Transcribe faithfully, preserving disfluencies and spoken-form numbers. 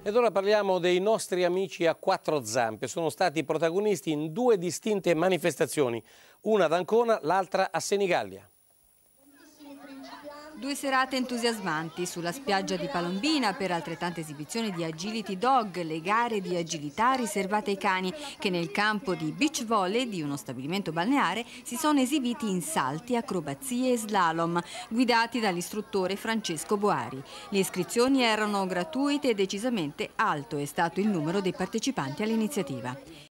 Ed ora parliamo dei nostri amici a quattro zampe. Sono stati protagonisti in due distinte manifestazioni, una ad Ancona, l'altra a Senigallia. Due serate entusiasmanti sulla spiaggia di Palombina per altrettante esibizioni di agility dog, le gare di agilità riservate ai cani che nel campo di beach volley di uno stabilimento balneare si sono esibiti in salti, acrobazie e slalom, guidati dall'istruttore Francesco Boari. Le iscrizioni erano gratuite e decisamente alto è stato il numero dei partecipanti all'iniziativa.